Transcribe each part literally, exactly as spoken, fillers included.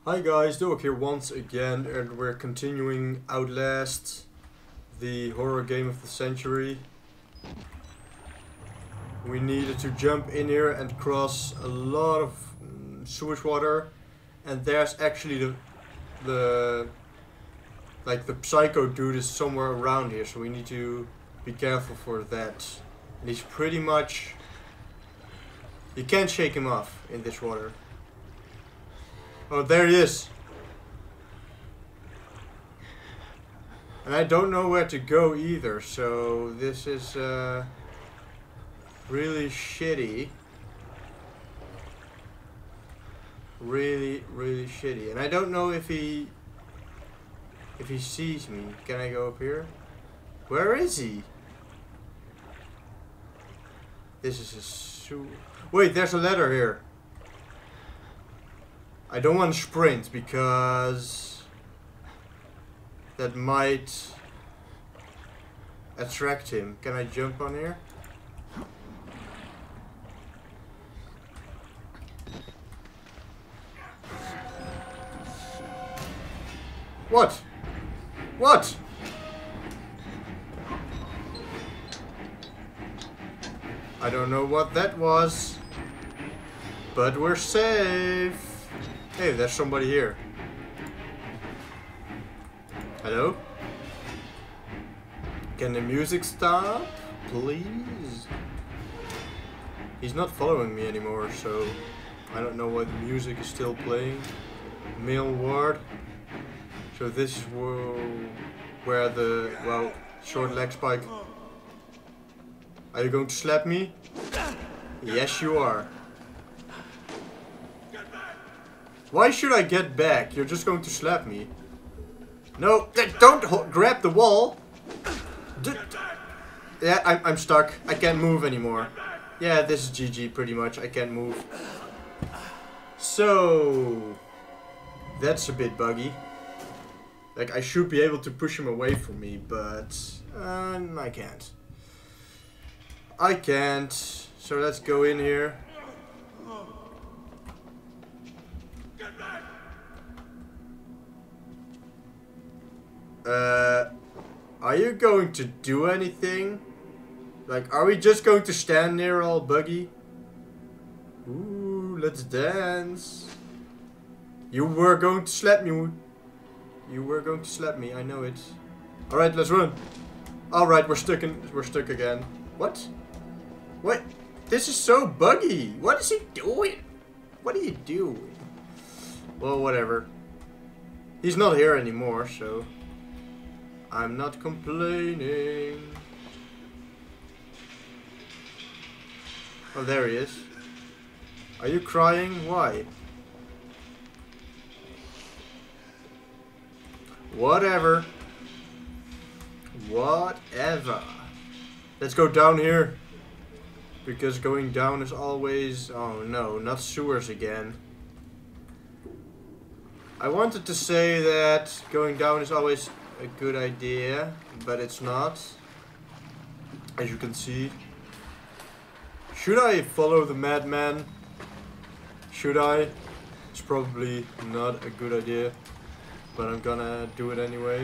Hi guys, thedowak here once again, and we're continuing Outlast, the horror game of the century. We needed to jump in here and cross a lot of mm, sewage water, and there's actually the, the, like the psycho dude is somewhere around here, so we need to be careful for that. And he's pretty much, you can't shake him off in this water. Oh, there he is. And I don't know where to go either, so this is uh, really shitty. Really, really shitty. And I don't know if he if he sees me. Can I go up here? Where is he? This is a su- Wait, there's a ladder here. I don't want to sprint because that might attract him. Can I jump on here? What? What? I don't know what that was, but we're safe. Hey, there's somebody here. Hello? Can the music stop? Please? He's not following me anymore, so I don't know why the music is still playing. Male ward. So this is where the, well, short leg spike. Are you going to slap me? Yes, you are. Why should I get back? You're just going to slap me. No, don't grab the wall. D yeah, I'm, I'm stuck. I can't move anymore. Yeah, this is G G pretty much. I can't move. So, that's a bit buggy. Like, I should be able to push him away from me, but uh, I can't. I can't. So let's go in here. Uh, are you going to do anything? Like, are we just going to stand there all buggy? Ooh, let's dance. You were going to slap me. You were going to slap me, I know it. Alright, let's run. Alright, we're stuck in, we're stuck again. What? What? This is so buggy. What is he doing? What are you doing? Well, whatever. He's not here anymore, so I'm not complaining. Oh, there he is. Are you crying? Why? Whatever. Whatever. Let's go down here. Because going down is always... Oh no, not sewers again. I wanted to say that going down is always a good idea, but it's not. As you can see. Should I follow the madman? Should I? It's probably not a good idea, but I'm gonna do it anyway.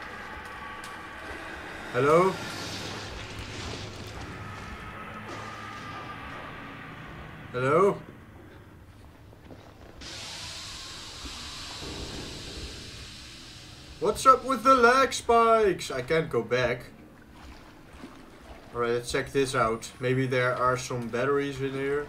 Hello? Hello? What's up with the lag spikes? I can't go back. Alright, let's check this out. Maybe there are some batteries in here.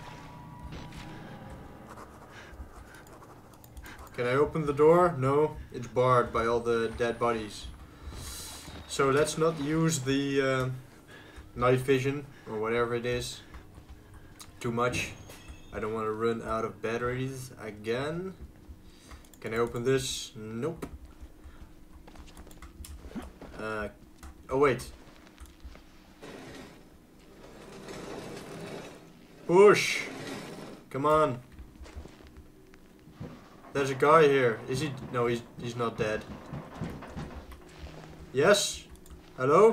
Can I open the door? No, it's barred by all the dead bodies. So let's not use the uh, night vision or whatever it is too much. I don't want to run out of batteries again. Can I open this? Nope. Uh, oh wait. Push! Come on. There's a guy here. Is he? No, he's, he's not dead. Yes? Hello?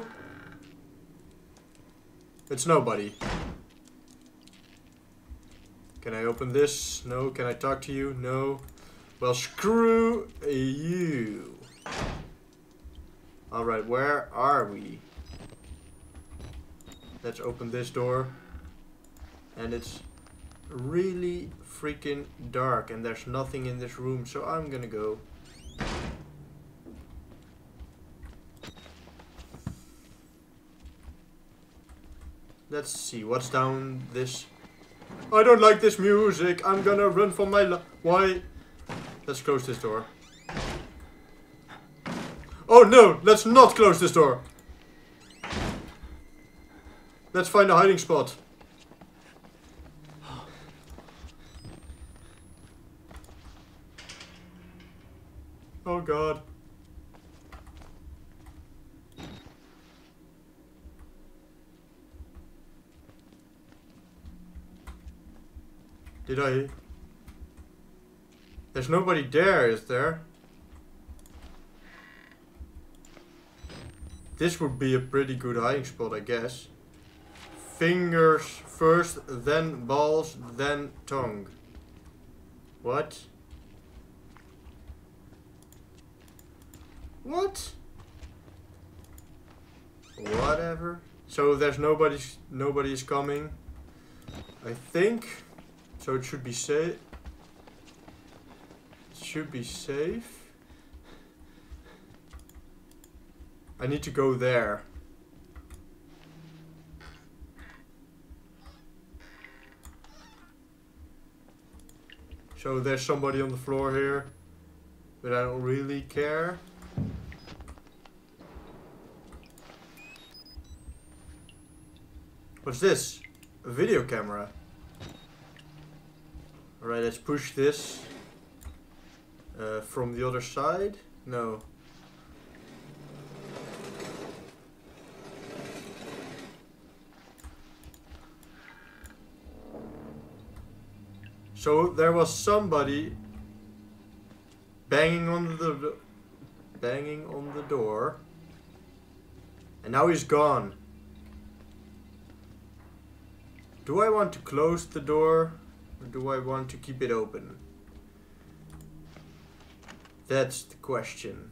It's nobody. Can I open this? No. Can I talk to you? No. Well, screw you. Alright, where are we? Let's open this door. And it's really freaking dark. And there's nothing in this room. So I'm gonna go. Let's see what's down this. I don't like this music. I'm gonna run for my life. Why? Let's close this door. Oh no, let's not close this door. Let's find a hiding spot. Oh god. Did I... There's nobody there, is there? This would be a pretty good hiding spot, I guess. Fingers first, then balls, then tongue. What? What? Whatever. So there's nobody's nobody's coming. I think. So it should be safe. It should be safe. I need to go there. So there's somebody on the floor here, but I don't really care. What's this? A video camera. Alright, let's push this uh, from the other side. No. So there was somebody banging on the banging on the door, and now he's gone. Do I want to close the door, or do I want to keep it open? That's the question.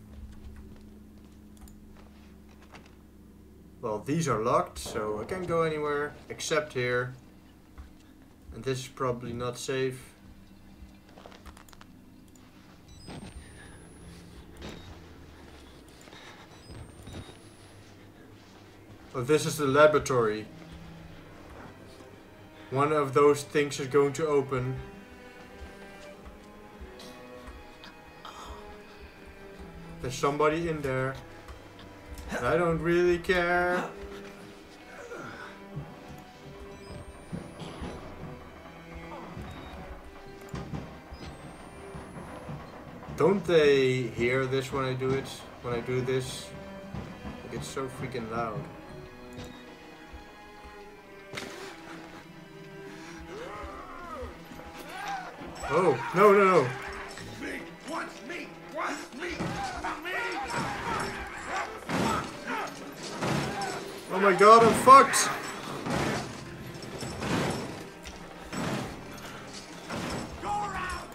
Well, these are locked, so I can't go anywhere except here. And this is probably not safe. Oh, this is the laboratory. One of those things is going to open. There's somebody in there. I don't really care. Don't they hear this when I do it? When I do this? Like, it's so freaking loud. Oh, no, no, no. Me, what's me? What's me? Me? Oh my god, I'm fucked! Go around!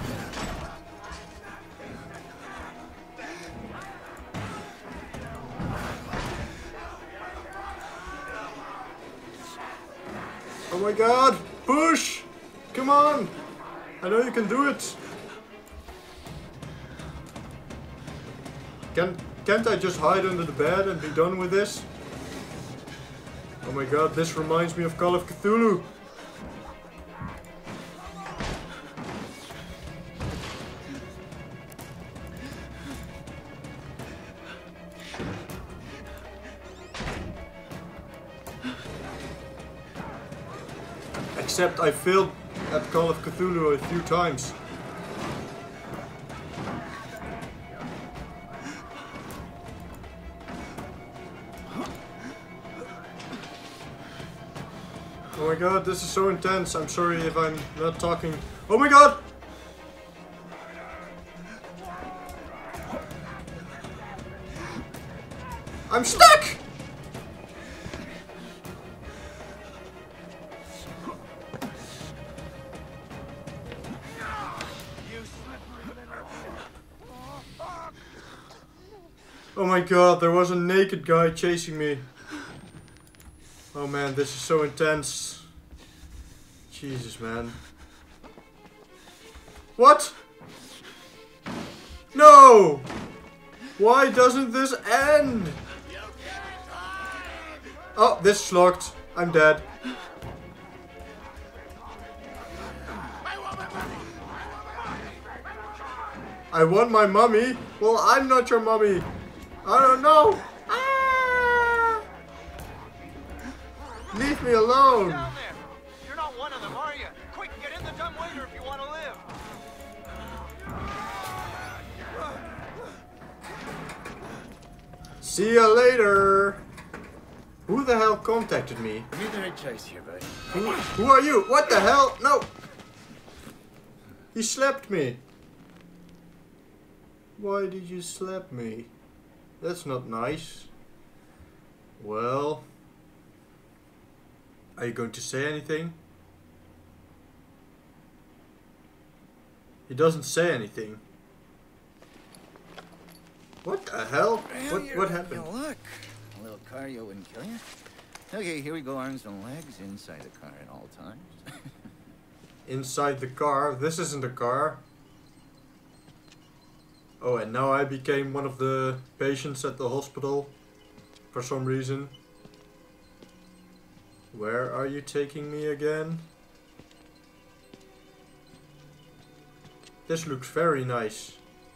Oh my god! Push! Come on! I know you can do it! Can, can't I just hide under the bed and be done with this? Oh my god, this reminds me of Call of Cthulhu! Except I failed at Call of Cthulhu a few times. Oh my god, this is so intense. I'm sorry if I'm not talking. Oh my god! I'm stuck! You slippery little Oh my god, there was a naked guy chasing me. Oh man, this is so intense. Jesus, man. What? No! Why doesn't this end? Oh, this is locked. I'm dead. I want my mummy. Well, I'm not your mummy. I don't know. Ah! Leave me alone. Down there. You're not one of them, are you? Quick, get in the dumbwaiter if you want to live. See you later. Who the hell contacted me? You made the right choice here, buddy. Who, who are you? What the hell? No. He slapped me. Why did you slap me? That's not nice. Well, are you going to say anything? He doesn't say anything. What the hell? Well, What you're, what happened? You know, look, a little cardio wouldn't kill you. Okay, here we go, arms and legs inside the car at all times. Inside the car? This isn't a car. Oh, and now I became one of the patients at the hospital for some reason. Where are you taking me again? This looks very nice.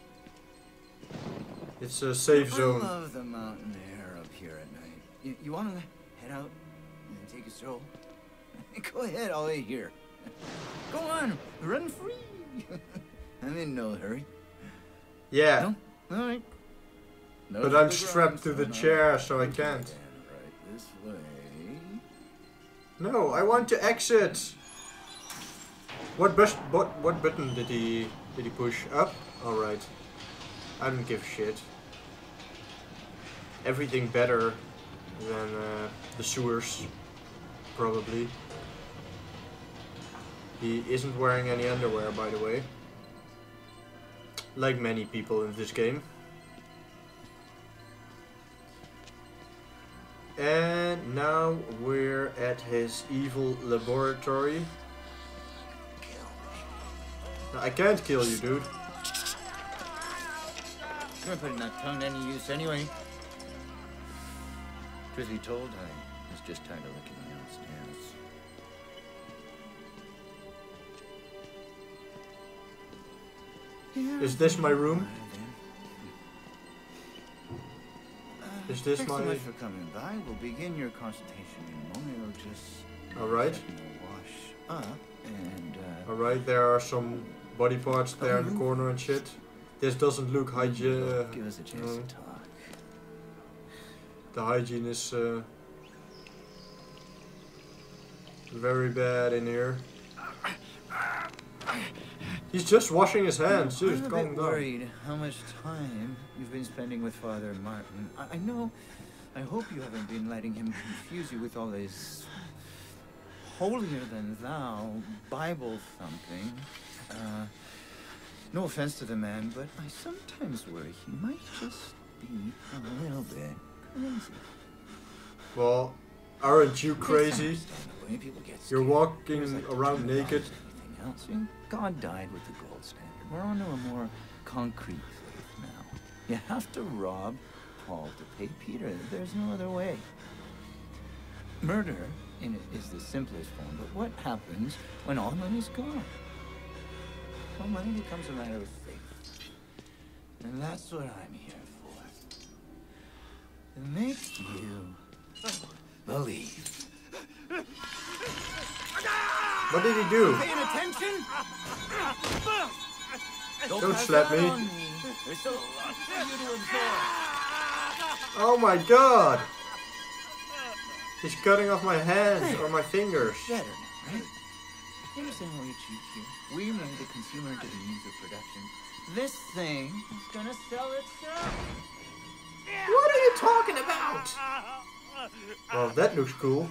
It's a safe zone. I love the mountain air up here at night. You, you want to head out and take a stroll? Go ahead, I'll wait here. Go on, run free. I'm in no hurry. Yeah, No? All right. No but I'm strapped to the chair, so I can't. Right this way. No, I want to exit. What bus? What what button did he did he push? Up? All right. I don't give a shit. Everything better than uh, the sewers, probably. He isn't wearing any underwear, by the way. Like many people in this game. And now we're at his evil laboratory. No, I can't kill you, dude. You're putting that tongue to any use anyway. Truth be told, I was just tired of looking downstairs. Is this my room? Is this Thanks my... so much for coming by. We'll begin your consultation in a moment. We'll just... Alright. Wash up and... Uh, Alright, there are some body parts there in the corner and shit. This doesn't look hygiene. Give us a chance no. to talk. The hygiene is uh, very bad in here. He's just washing his hands. I'm Just a calm bit down. worried how much time you've been spending with Father Martin. I, I know. I hope you haven't been letting him confuse you with all this holier than thou Bible thumping. Uh, no offense to the man, but I sometimes worry he might just be a little bit crazy. Well, aren't you crazy? It's understandable. People get You're scared. walking There's like around two naked. gods and everything else. And God died with the gold standard. We're on to a more concrete faith now. You have to rob Paul to pay Peter. There's no other way. Murder in it is the simplest form, but what happens when all money's gone? Well, money becomes a matter of faith. And that's what I'm here for. To make you believe. What did he do? Paying attention? Don't pass slap that me. on There's still a lot for you to absorb. Oh my god! He's cutting off my hands or my fingers. Better, right? You understand how we achieved here? We made the consumer into the means of production. This thing is gonna sell itself. What are you talking about? Well, that looks cool.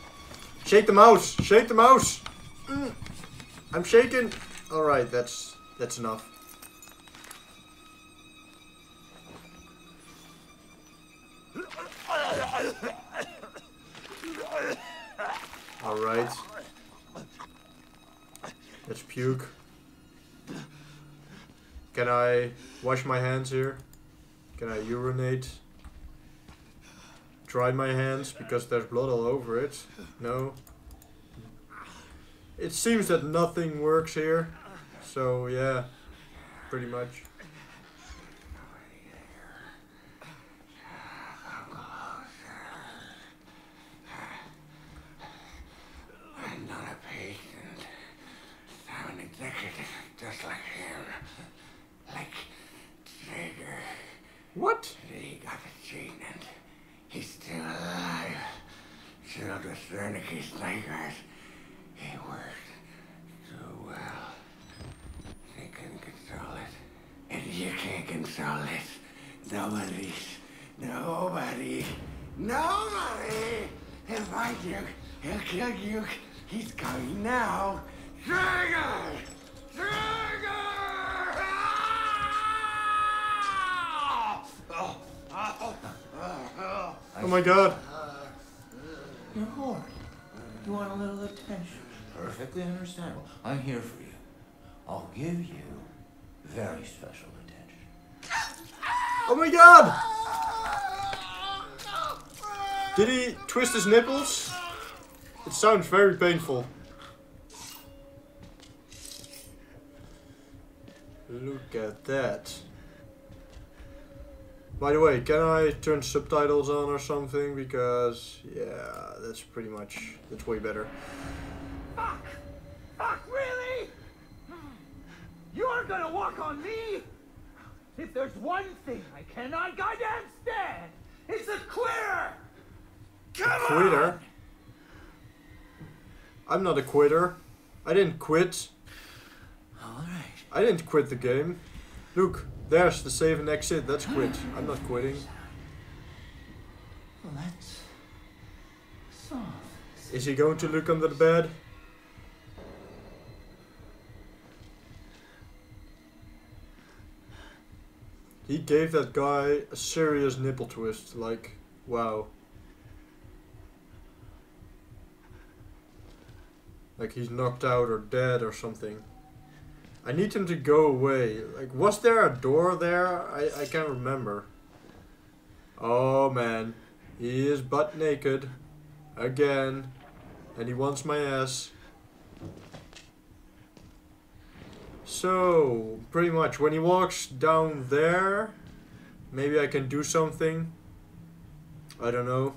Shake the mouse! Shake the mouse! Mm. I'm shaking! Alright, that's That's enough. Alright. Let's puke. Can I wash my hands here? Can I urinate? Dry my hands because there's blood all over it? No. It seems that nothing works here. So yeah, pretty much. I'm not a patient. I'm an executive, just like him. Like Jagger. What? He got the gene and he's still alive. Sealed with Wernicke's snipers. He worked so well. They couldn't control it. And you can't control it. Nobody. Nobody. Nobody. He'll find you. He'll kill you. He's coming now. Trigger! Trigger! Oh, oh, oh, Oh my god. You're horny. You want a little attention. Perfectly understandable. I'm here for you. I'll give you very special attention. Oh my god! Did he twist his nipples? It sounds very painful. Look at that. By the way, can I turn subtitles on or something? Because, yeah, that's pretty much, that's way better. Fuck! Fuck, really? You're gonna walk on me? If there's one thing I cannot goddamn stand, it's a quitter! Come Quitter? on! I'm not a quitter. I didn't quit. All right. I didn't quit the game. Look, there's the save and exit. That's quit. I'm not quitting. Well, that's soft. Is he going to look under the bed? He gave that guy a serious nipple twist. Like, wow. Like he's knocked out or dead or something. I need him to go away. Like, was there a door there? I, I can't remember. Oh man. He is butt naked. Again. And he wants my ass. So, pretty much, when he walks down there, maybe I can do something. I don't know.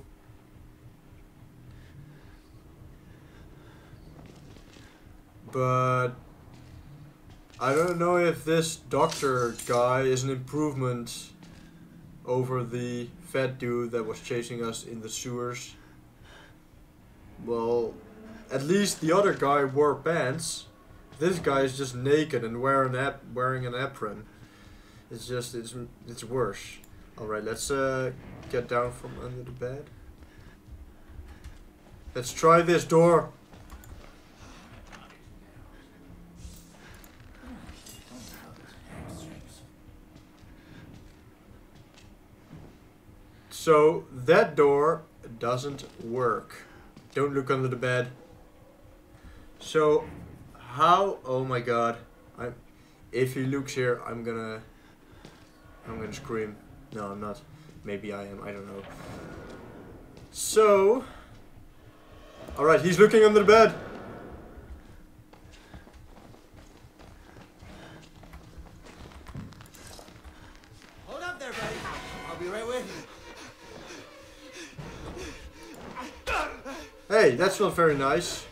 But I don't know if this doctor guy is an improvement over the fat dude that was chasing us in the sewers. Well, at least the other guy wore pants. This guy is just naked and wearing an ap wearing an apron. It's just it's it's worse. All right, let's uh, get down from under the bed. Let's try this door. So that door doesn't work. Don't look under the bed. So how? Oh my god! I'm. If he looks here, I'm gonna. I'm gonna scream. No, I'm not. Maybe I am. I don't know. So. All right, he's looking under the bed. Hold up there, buddy. I'll be right with you. Hey, that's not very nice.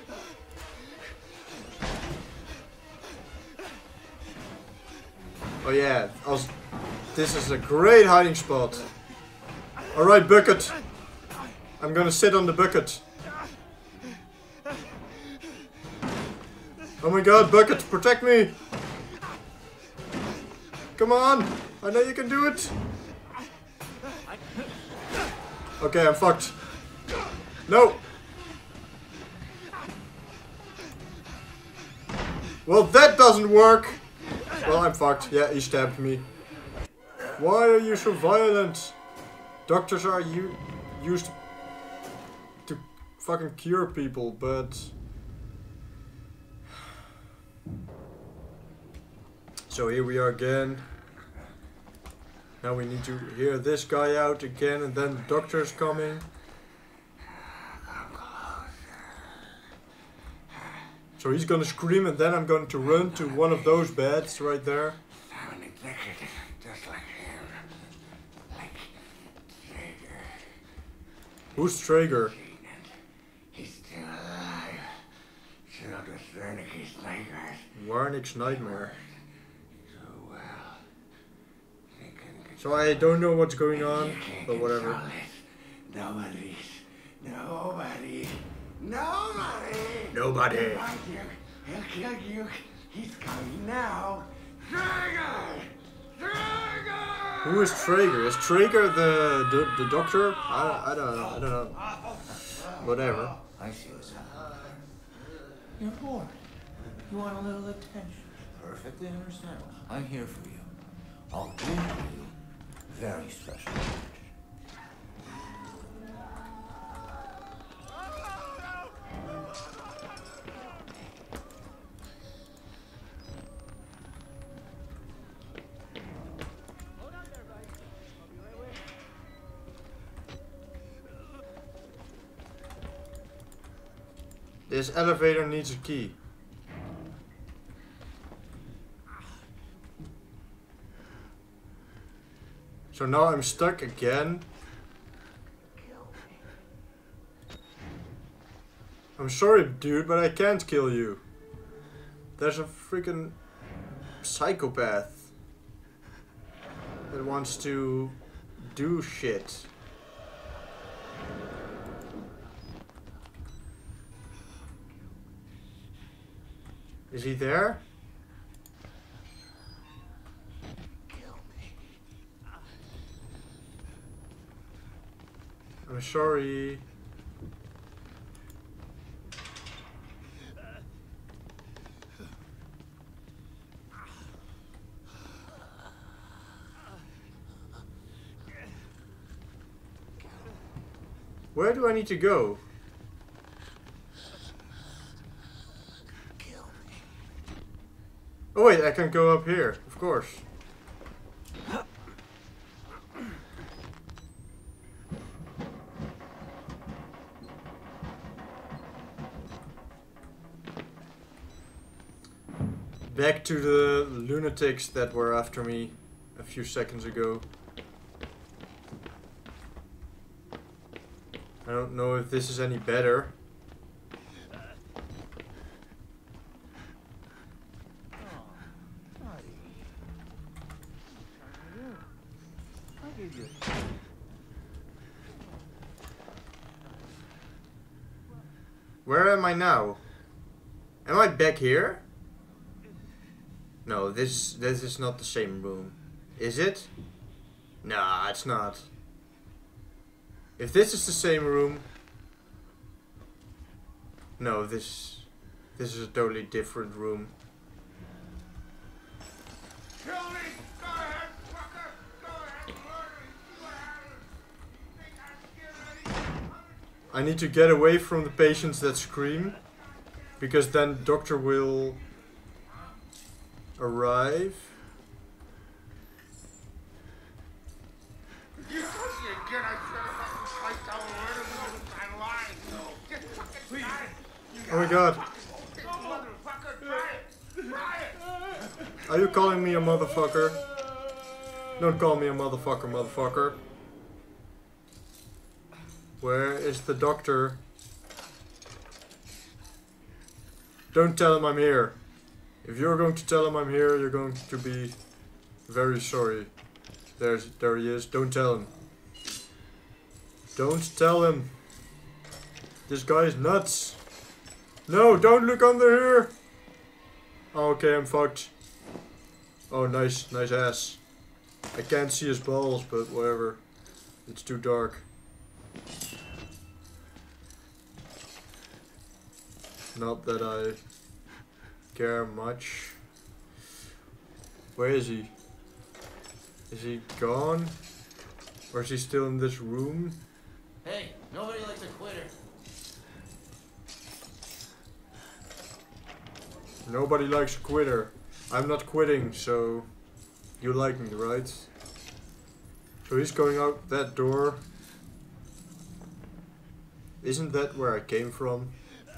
Oh yeah, als, this is a great hiding spot. Alright, bucket. I'm gonna sit on the bucket. Oh my god, bucket, protect me! Come on! I know you can do it! Okay, I'm fucked. No! Well, that doesn't work! Well, I'm fucked. Yeah, he stabbed me. Why are you so violent? Doctors are u used to fucking cure people, but... So here we are again. Now we need to hear this guy out again, and then the doctor's coming. So he's gonna scream, and then I'm going to run to one of those beds right there. I'm an executive, just like him. Like Traeger. Who's Traeger? He's still alive. Children Wernicke's nightmares. Warnick's nightmare. So well. They can So I don't know what's going on, You can't but whatever. control it. Nobody's. Nobody. Nobody. Nobody. He'll find you. He'll kill you. He's coming now. Traeger! Traeger! Who is Traeger? Is Traeger the the, the doctor? I, I don't know. I don't know. Whatever. I see what's happening. You're bored. You want a little attention. Perfectly understandable. I'm here for you. I'll give you very special attention. This elevator needs a key. So now I'm stuck again. I'm sorry, dude, but I can't kill you. There's a freaking psychopath that wants to do shit. Is he there? I'm sorry. Where do I need to go? Oh wait, I can go up here, of course. Back to the lunatics that were after me a few seconds ago. I don't know if this is any better. Where am I now? Am I back here? No, this this is not the same room. Is it? Nah, it's not. If this is the same room... No, this... This is a totally different room. Kill me! Go ahead, fucker! Go ahead, murder me! See what happens! You think I'm scared of you? I need to get away from the patients that scream. Because then the doctor will... arrive. You touch me again, I swear to fucking Christ, I will murder you with my life. Just fucking try it. Oh my god. Motherfucker, try it. Try it. Are you calling me a motherfucker? Don't call me a motherfucker, motherfucker. Where is the doctor? Don't tell him I'm here. If you're going to tell him I'm here, you're going to be very sorry. There's, there he is. Don't tell him. Don't tell him. This guy is nuts. No, don't look under here. Oh, okay, I'm fucked. Oh, nice, nice ass. I can't see his balls, but whatever. It's too dark. Not that I care much. Where is he? Is he gone? Or is he still in this room? Hey, nobody likes a quitter. Nobody likes a quitter. I'm not quitting, so you like me, right? So he's going out that door. Isn't that where I came from?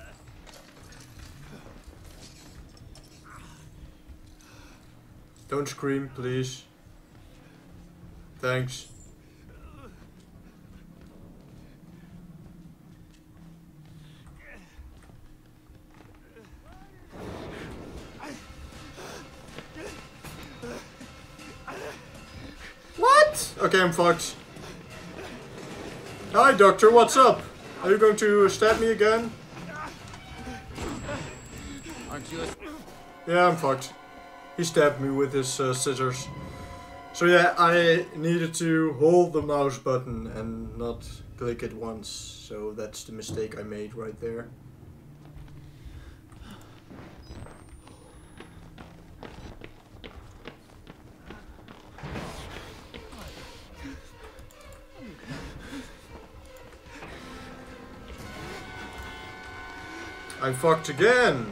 Don't scream, please. Thanks. What? Okay, I'm fucked. Hi, doctor, what's up? Are you going to stab me again? Aren't you a... Yeah, I'm fucked. He stabbed me with his uh, scissors. So yeah, I needed to hold the mouse button and not click it once. So that's the mistake I made right there. I fucked again!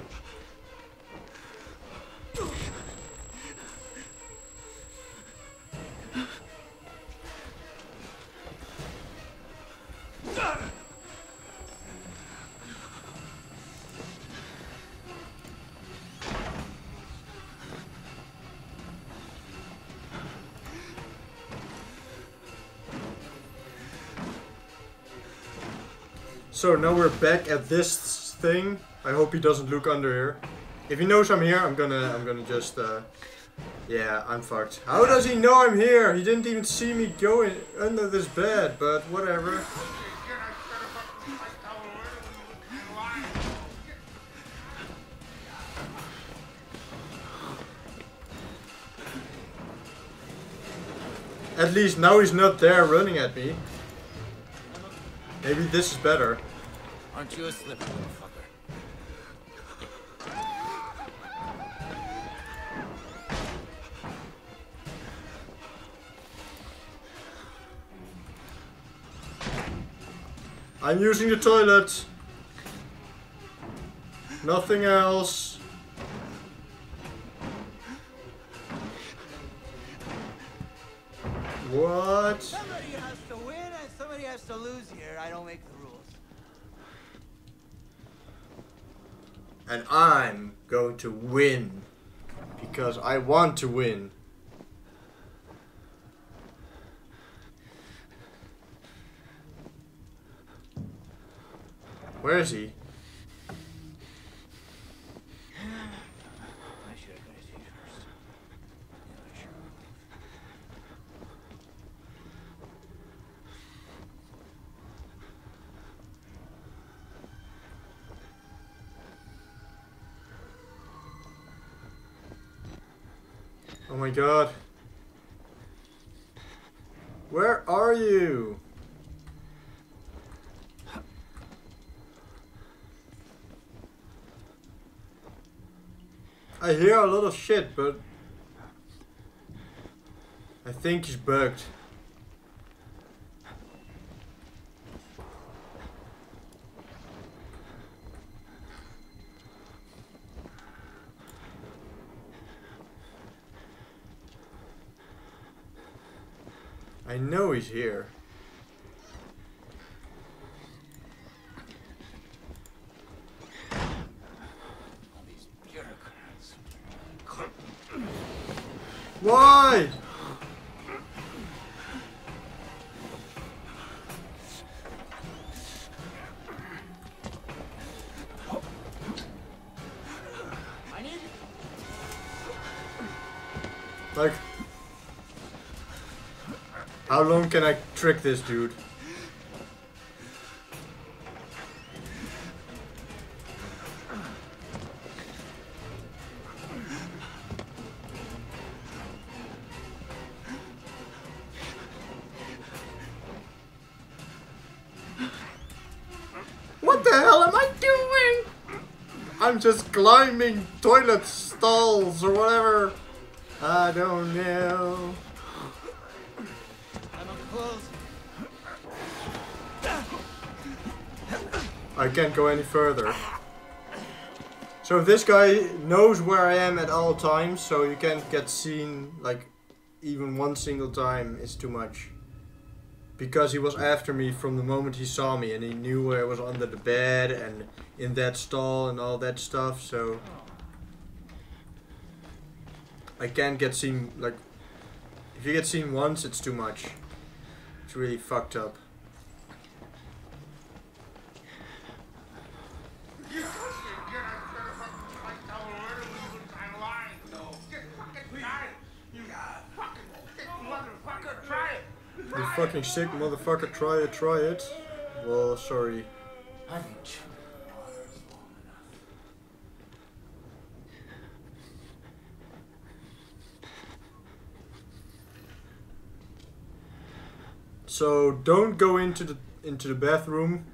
So now we're back at this thing. I hope he doesn't look under here. If he knows I'm here, I'm gonna I'm gonna just uh yeah, I'm fucked. How does he know I'm here? He didn't even see me go in, under this bed, but whatever. At least now he's not there running at me. Maybe this is better. Aren't you a slipper, little fucker? I'm using the toilet. Nothing else. What? Somebody has to win and somebody has to lose here. I don't make the rules. And I'm going to win. Because I want to win. Where is he? I should have guessed you first. Yeah, sure. Oh my god. Where are you? I hear a lot of shit, but I think he's bugged. I know he's here. Why? I need Like, how long can I trick this dude? What the hell am I doing? I'm just climbing toilet stalls or whatever. I don't know. I'm up close. I can't go any further. So this guy knows where I am at all times, so you can't get seen like even one single time is too much. Because he was after me from the moment he saw me, and he knew where I was under the bed and in that stall and all that stuff, so I can't get seen. Like, if you get seen once, it's too much. It's really fucked up. You fucking sick motherfucker, try it, try it. Well, sorry. I think chugging water is long enough. So don't go into the into the bathroom.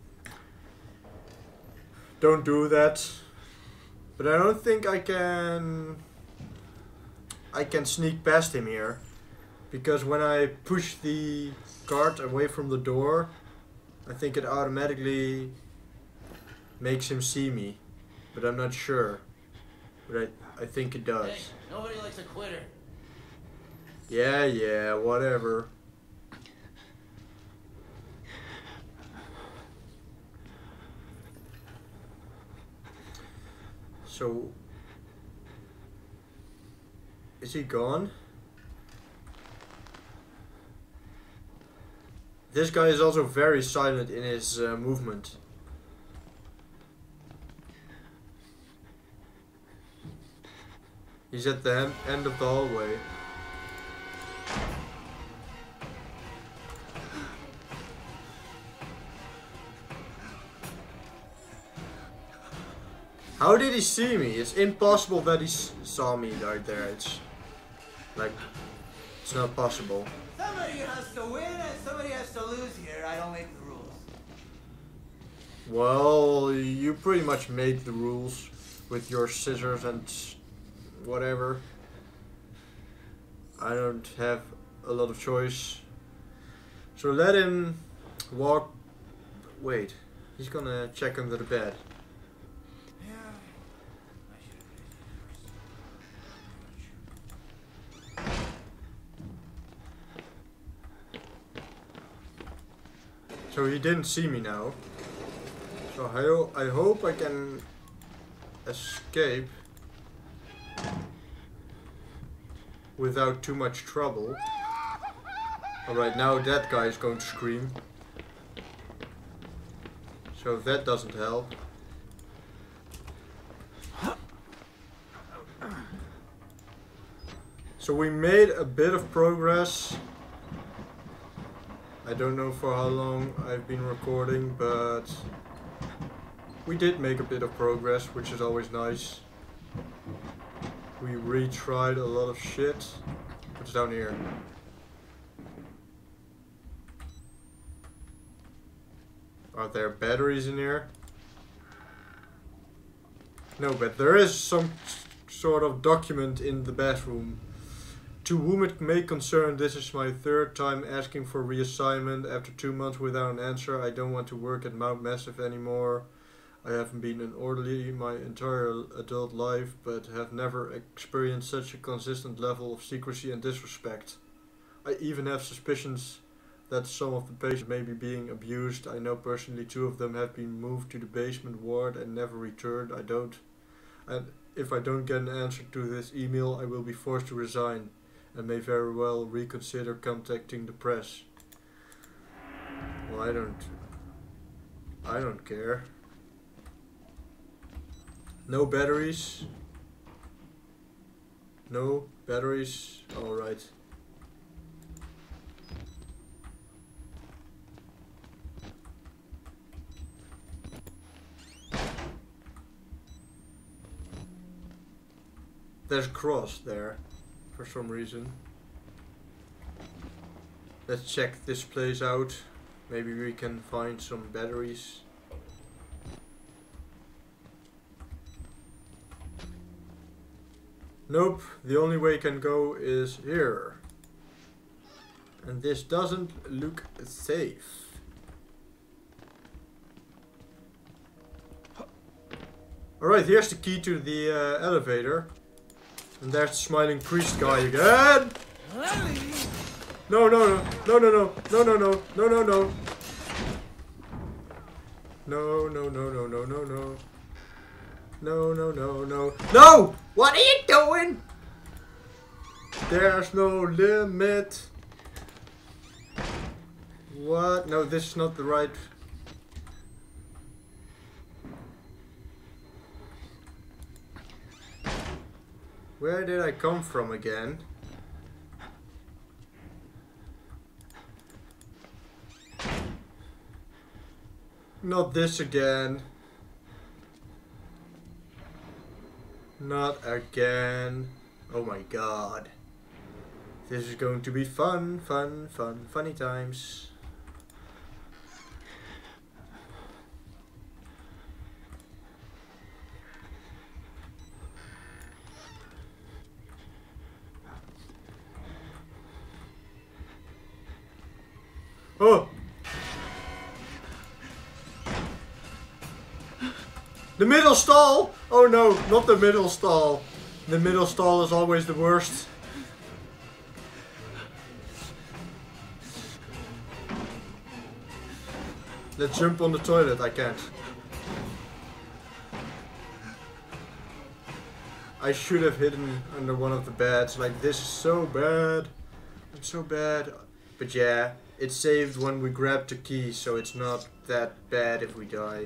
Don't do that. But I don't think I can I can sneak past him here. Because when I push the cart away from the door, I think it automatically makes him see me. But I'm not sure. But I, I think it does. Hey, nobody likes a quitter. Yeah, yeah, whatever. So, is he gone? This guy is also very silent in his uh, movement. He's at the end, end of the hallway. How did he see me? It's impossible that he s saw me right there. It's like, it's not possible. Somebody has to win and somebody has to lose here. I don't make the rules. Well, you pretty much made the rules with your scissors and whatever. I don't have a lot of choice. So let him walk. Wait, he's gonna check under the bed. So he didn't see me now. So I, ho I hope I can escape without too much trouble. Alright, now that guy is going to scream. So that doesn't help. So we made a bit of progress. I don't know for how long I've been recording, but we did make a bit of progress, which is always nice. We retried a lot of shit. What's down here? Are there batteries in here? No, but there is some sort of document in the bathroom. To whom it may concern, this is my third time asking for reassignment. After two months without an answer, I don't want to work at Mount Massive anymore. I haven't been an orderly my entire adult life, but have never experienced such a consistent level of secrecy and disrespect. I even have suspicions that some of the patients may be being abused. I know personally two of them have been moved to the basement ward and never returned. I don't. And if I don't get an answer to this email, I will be forced to resign. And may very well reconsider contacting the press. Well, I don't... I don't care. No batteries. No batteries. Alright. There's a cross there. For some reason. Let's check this place out. Maybe we can find some batteries. Nope, the only way I can go is here. And this doesn't look safe. Alright, here's the key to the uh, elevator. And there's the smiling priest guy again! No, no, no, no, no, no, no, no, no, no, no, no. No, no, no, no, no, no, no. No, no, no, no. No! What are you doing? There's no limit. What? No, this is not the right... Where did I come from again? Not this again. Not again. Oh my god. This is going to be fun, fun, fun, funny times. Oh! The middle stall! Oh no, not the middle stall. The middle stall is always the worst. Let's jump on the toilet. I can't. I should have hidden under one of the beds. Like, this is so bad. I'm so bad. But yeah, it's saved when we grab the key, so it's not that bad if we die.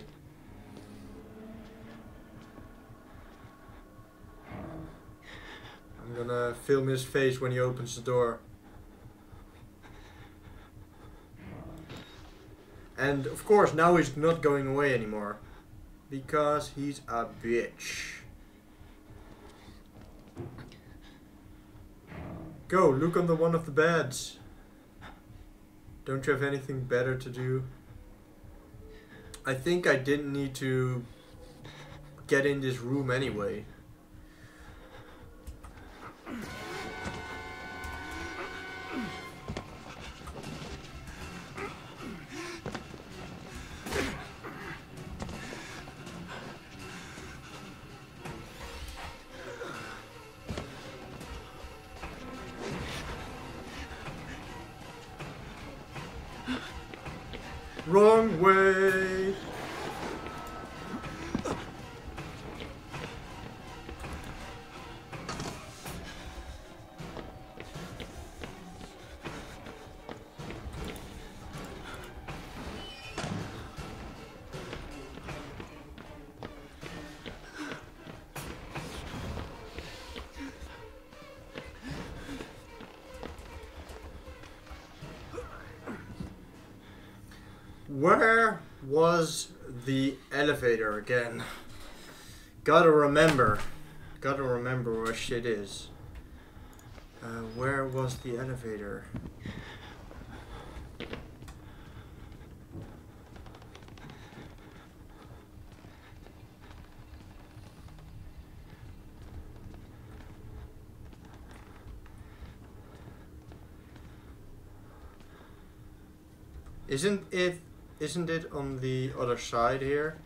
I'm gonna film his face when he opens the door. And of course, now he's not going away anymore. Because he's a bitch. Go, look under one of the beds. Don't you have anything better to do? I think I didn't need to get in this room anyway. Wrong way. Where was the elevator again? Gotta remember. Gotta remember where shit is. Uh, where was the elevator? Isn't it Isn't it on the other side here?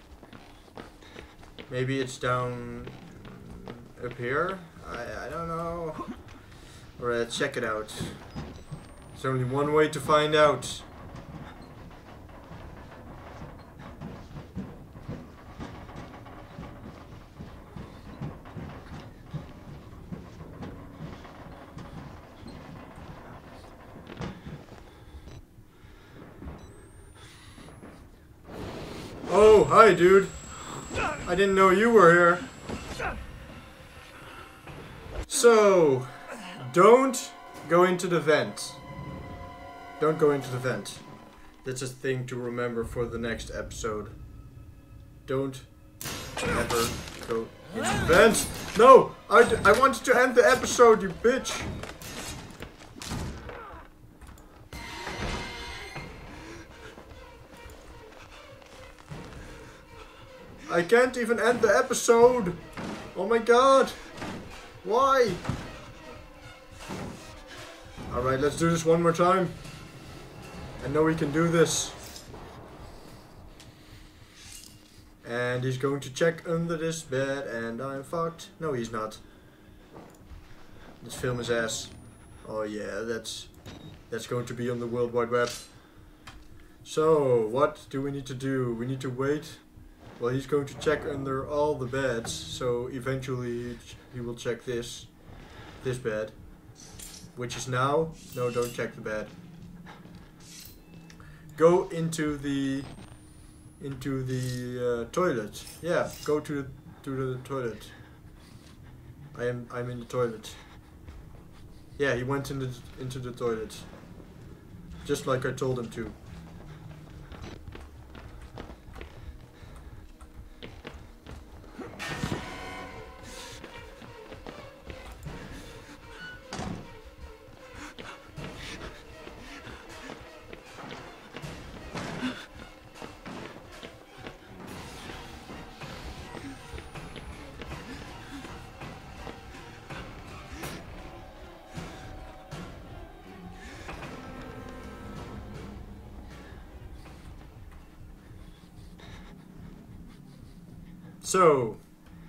Maybe it's down up here? I, I don't know. Alright, let's check it out. There's only one way to find out. Oh, hi, dude. I didn't know you were here. So, don't go into the vent. Don't go into the vent. That's a thing to remember for the next episode. Don't ever go into the vent. No! I, d I wanted to end the episode, you bitch! I can't even end the episode! Oh my god! Why? Alright, let's do this one more time. I know we can do this. And he's going to check under this bed and I'm fucked. No, he's not. Let's film his ass. Oh yeah, that's that's going to be on the World Wide Web. So, what do we need to do? We need to wait. Well, he's going to check under all the beds. So eventually he will check this, this bed, which is now. No, don't check the bed. Go into the into the uh, toilet. Yeah, go to to the toilet. I am I'm in the toilet. Yeah, he went in the, into the toilet. Just like I told him to. So,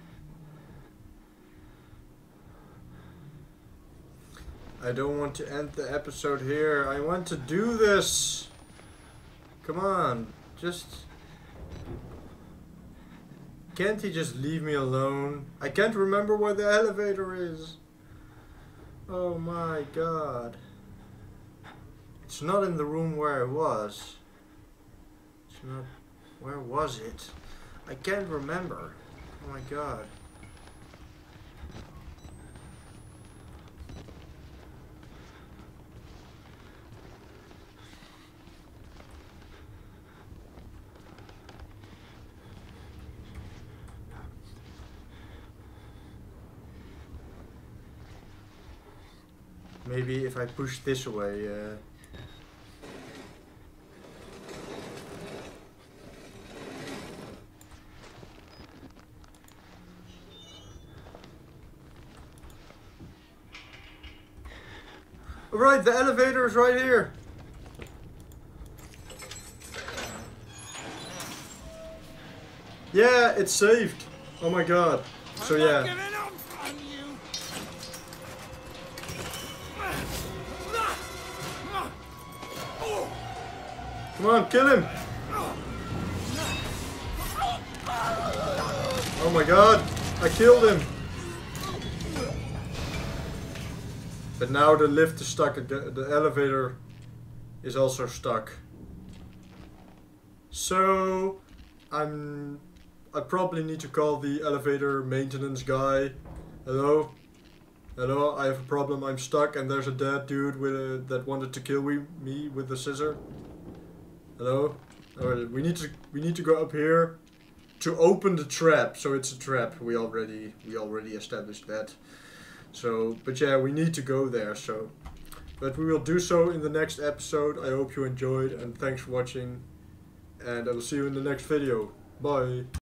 I don't want to end the episode here. I want to do this. Come on, just... Can't he just leave me alone? I can't remember where the elevator is. Oh my god. It's not in the room where I was. It's not... Where was it? I can't remember. Oh my god. Maybe if I push this away, uh... Right, the elevator is right here. Yeah, it's saved. Oh my god. So yeah. Come on, kill him. Oh my god, I killed him. But now the lift is stuck, the, the elevator is also stuck. So, I'm... I probably need to call the elevator maintenance guy. Hello? Hello, I have a problem, I'm stuck and there's a dead dude with a, that wanted to kill we, me with a scissor. Hello? Alright, we need to we need to go up here to open the trap. So it's a trap, we already we already established that. So, but yeah, we need to go there, so. But we will do so in the next episode. I hope you enjoyed, and thanks for watching. And I will see you in the next video. Bye.